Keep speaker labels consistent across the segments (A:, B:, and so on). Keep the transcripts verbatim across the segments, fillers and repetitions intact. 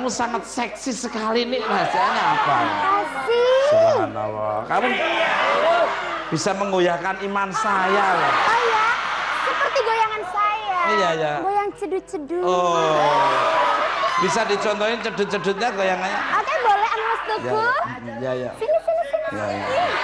A: kamu sangat seksi sekali nih, rahasianya apa?
B: Kasih.
A: Subhanallah. Kamu bisa menggoyahkan iman saya loh.
B: Oh ya, seperti goyangan saya.
A: Iya, iya.
B: Goyang cedut-cedut.
A: Oh. Bisa dicontohin cedut-cedutnya goyangannya?
B: Oke, boleh Mas Tuku.
A: Ya, ya.
B: Sini, sini, sini.
A: Ya, ya.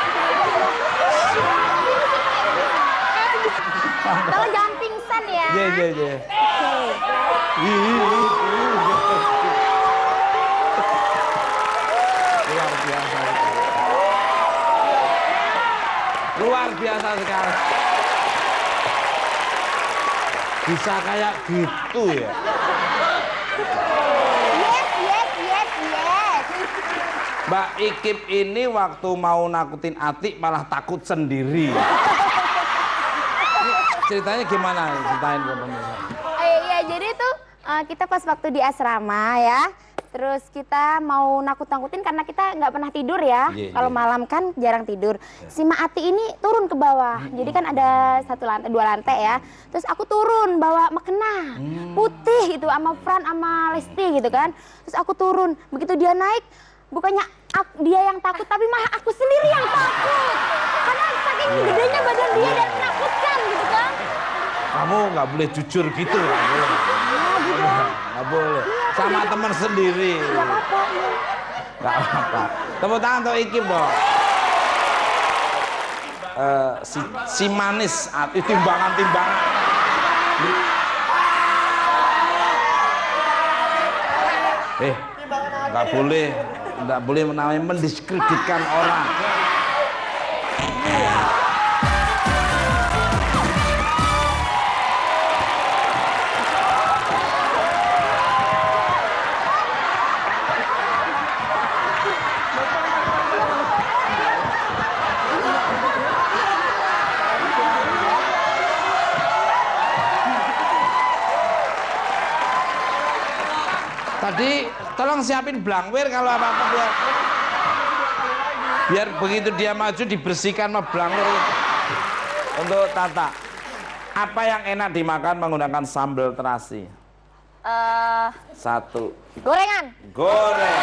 B: Tolong jangan pingsan ya.
A: Iya, iya, iya. Luar biasa. Luar biasa sekali. Bisa kayak gitu ya.
B: Yes, yes, yes, yes.
A: Mbak Ikip ini waktu mau nakutin Atik malah takut sendiri. Ceritanya gimana? Ceritain ke pemirsa.
B: Eh, iya, jadi tuh uh, kita pas waktu di asrama ya. Terus kita mau nakut-nakutin karena kita nggak pernah tidur ya.
A: Yeah,
B: Kalau
A: yeah.
B: malam kan jarang tidur. Yeah. Si Maati ini turun ke bawah. Mm -hmm. Jadi kan ada satu lantai, dua lantai ya. Terus aku turun bawa mekena mm. putih gitu sama Fran sama Lesti gitu kan. Terus aku turun. Begitu dia naik, bukannya aku, dia yang takut tapi malah aku sendiri yang takut. Karena saking yeah. gedenya badan dia dan menakutkan gitu kan.
A: Kamu nggak boleh jujur gitu, nggak boleh. Nggak boleh. Sama teman sendiri.
B: Nggak apa-apa.
A: Nggak apa-apa. Tepuk tangan untuk Ikip dong. Uh, si, si manis, itu timbangan-timbangan. Eh, nggak boleh, nggak boleh namanya mendiskreditkan orang. Tadi tolong siapin blangwir kalau apa-apa biar biar begitu dia maju dibersihkan sama blangwir. Untuk Tata, apa yang enak dimakan menggunakan sambal terasi?
B: Uh,
A: Satu.
B: Gorengan.
A: Goreng.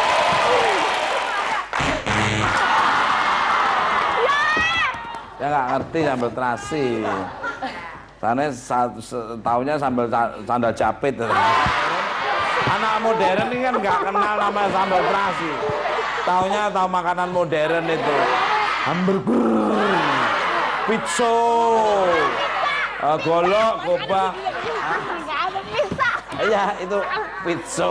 A: Ya nggak ngerti sambal terasi. Karena tahunya sambal sandal japit. Anak modern ini kan nggak kenal nama sambal terasi. Taunya tahu makanan modern itu. Hamburger, pizza, uh, golok, gobang.
B: Nggak ada pizza.
A: Iya itu pizza.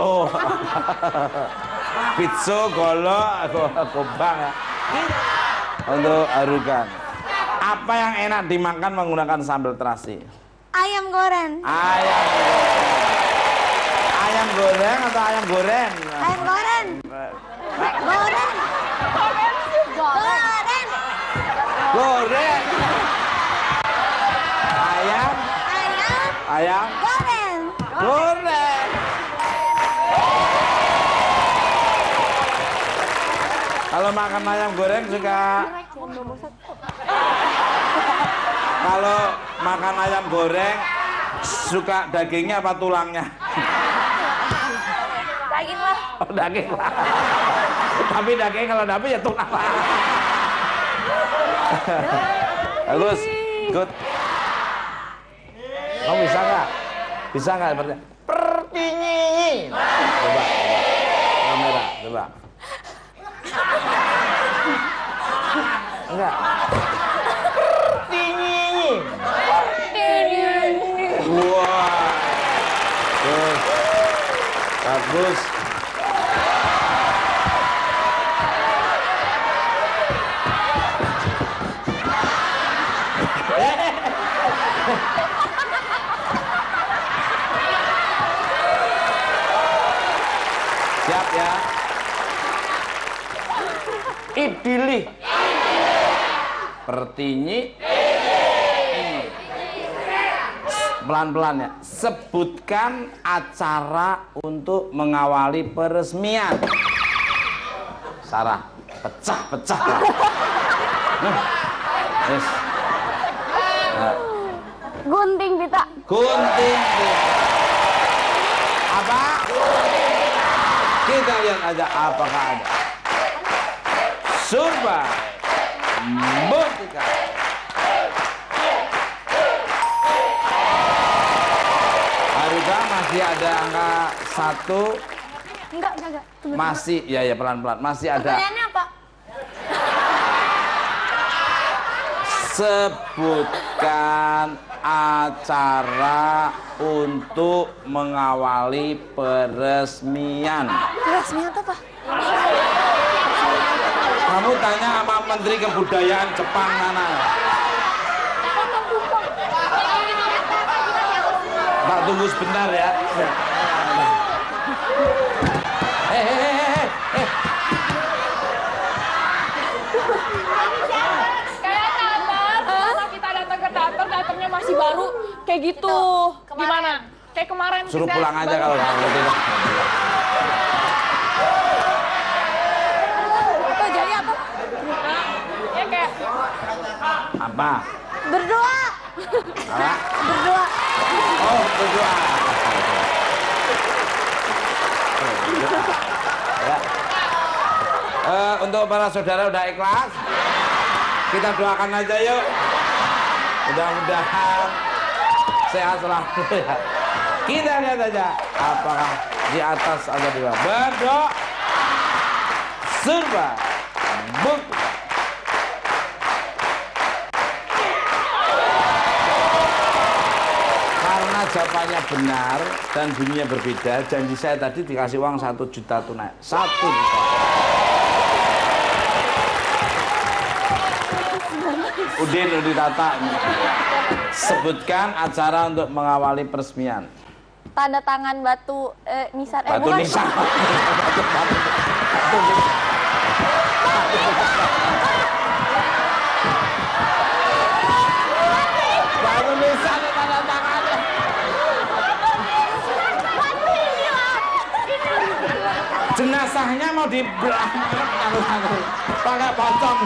A: Pizza, golok, gobang. Untuk Arukan. Apa yang enak dimakan menggunakan sambal terasi?
B: Ayam goreng.
A: Ayam goreng. Ayam goreng atau ayam goreng?
B: Ayam goreng. Goreng. Goreng.
A: Goreng. Ayam.
B: Ayam.
A: Ayam.
B: Goreng.
A: Goreng. Kalau makan ayam goreng suka. Kalau makan ayam goreng suka dagingnya apa tulangnya?
B: Daging lah.
A: Oh, daging lah. Tapi daging kalau dapet ya tulang lah. Bagus, good. Kamu bisa nggak? Bisa nggak seperti pertinyi? Coba, coba. Kamera, coba. Enggak. Pertinyi. Wah. Terus. Bagus. Siap ya. Idili. Pertinyi. Pelan-pelan ya. Sebutkan acara untuk mengawali peresmian. Sarah, pecah-pecah. Nah, yes. Nah.
B: Gunting pita.
A: Gunting pita. Apa? Kita lihat aja apakah ada. Survei Mutika. Haruka masih ada angka satu.
B: Enggak, enggak, enggak.
A: Masih, ya ya pelan-pelan. Masih ada.
B: Pertanyaannya apa?
A: Sebutkan acara untuk mengawali peresmian.
B: Peresmian apa, Pak?
A: Kamu tanya sama Menteri Kebudayaan Jepang mana? Tak tunggu sebentar ya. Eh, eh, eh, eh, eh.
C: Kayak teater, kalau kita datang ke teater, teaternya masih baru, kayak gitu. Gimana? Kayak kemarin.
A: Suruh
C: kita
A: pulang aja
C: baru-
A: kalau kamu tidak.
C: Apa jadi apa? Nah, ya kayak
A: Apa?
B: Berdoa.
A: Apa?
B: Berdoa.
A: Oh, berdoa. Ya. Eh, untuk para saudara udah ikhlas, kita doakan aja yuk. Mudah-mudahan sehat selalu ya. Kita lihat aja apakah di atas atau di bawah. Berdoa. Surba. Buk. Karena jawabannya benar dan bunyinya berbeda, janji saya tadi dikasih uang satu juta tunai. Satu juta. Udin, Udin Tata. Sebutkan acara untuk mengawali peresmian.
B: Tanda tangan batu eh, nisan. Eh,
A: Batu
B: bukan.
A: nisan. Batu, batu, batu nisan. Batu nisan tanda tangannya. Jenazahnya mau dibelah pakai pocong.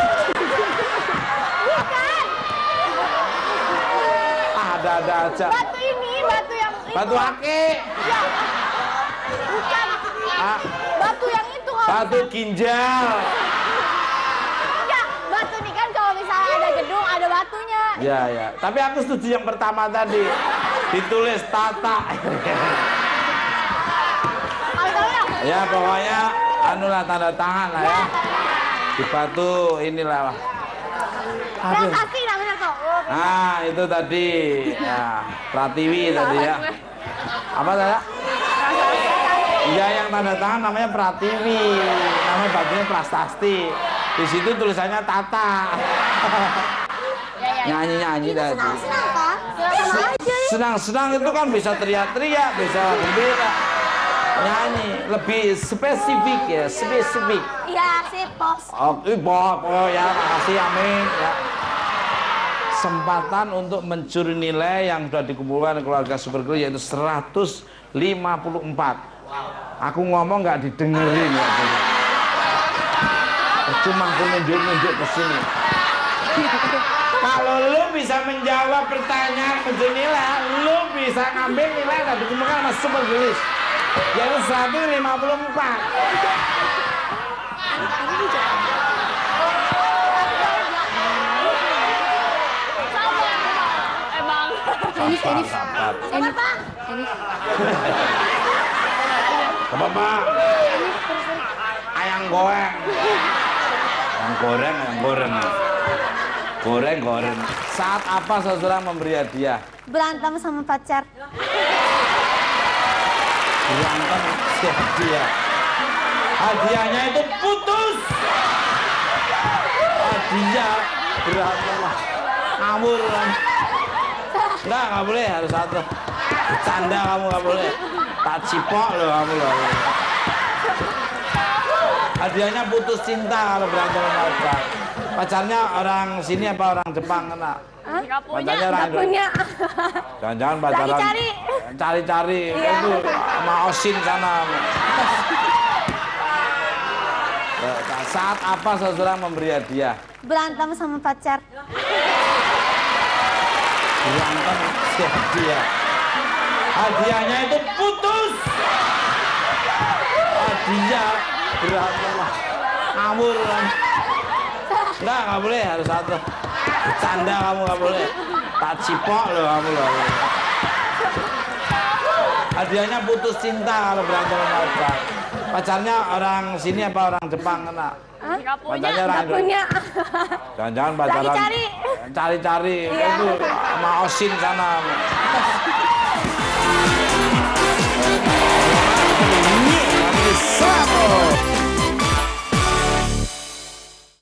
A: Ada-ada aja.
B: Batu ini, batu yang itu.
A: Batu ake.
B: Ya. Bukan.
A: Ah,
B: Batu yang itu kalau
A: batu ginjal.
B: enggak, batu ini kan kalau misalnya ada gedung, ada batunya.
A: Ya, ya. Tapi aku setuju yang pertama tadi. Ditulis Tata.
B: Kalau tahu ya?
A: Ya, pokoknya anulah tanda tangan lah ya. Di batu inilah. Aduh.
B: Prestasi namanya tuh. Oh,
A: Nah, itu tadi. Ya, Pratiwi tadi ya. Apa tadi? Iya, yang tanda tangan namanya Pratiwi. Namanya batunya Prastasti. Di situ tulisannya Tata. Nyanyi-nyanyi tadi.
B: senang kan? Senang aja ya.
A: Senang-senang itu kan bisa teriak-teriak, bisa gembira. Nyanyi, lebih spesifik ya, spesifik.
B: Iya sih, Pos.
A: Oke, Bob. Oh ya, makasih, amin. Ya. Kesempatan untuk mencuri nilai yang sudah dikumpulkan keluarga Supergirl yaitu seratus lima puluh empat. Aku ngomong nggak didengerin ya. Cuma aku nunjuk-nunjuk ke sini. Kalau lu bisa menjawab pertanyaan mencuri nilai, lu bisa ngambil nilai yang dikumpulkan sama Supergirl yaitu seratus lima puluh empat.
C: emang.
B: Enif, Enif.
A: Sabar.
B: Enif. Enif.
A: Apa, Pak? Ayam goreng. Ayam goreng, ayam goreng. Goreng, goreng. Saat apa seseorang memberi hadiah?
B: Berantem sama pacar.
A: Berantem si hadiah. Hadiahnya itu putus. Hadiah berantem lah. Ngawur kan. Enggak, nggak boleh, harus satu. Canda kamu nggak boleh. Tak cipok loh kamu loh. Hadiahnya putus cinta kalau berantem sama pacar. Pacarnya orang sini apa orang Jepang kena?
C: Nggak punya.
A: Pacarnya orang
B: Nggak punya.
A: Jangan-jangan pacaran.
B: Cari-cari.
A: Cari-cari.
B: Iya.
A: Itu sama Osin sana. Saat apa seseorang memberi hadiah?
B: Berantem sama pacar.
A: Berantem si hadiah. Hadiahnya itu putus. dia berantem lah. Ngawur kan. Enggak, nggak boleh, harus satu. Canda kamu nggak boleh. Tak cipok loh kamu loh. Hadiahnya putus cinta kalau berantem sama pacar. Pacarnya orang sini apa orang Jepang kena? Pacarnya orang
B: punya.
A: Jangan-jangan pacaran.
B: Cari-cari.
A: Cari-cari.
B: Iya.
A: Itu sama Osin sana. Ini, ini, ini,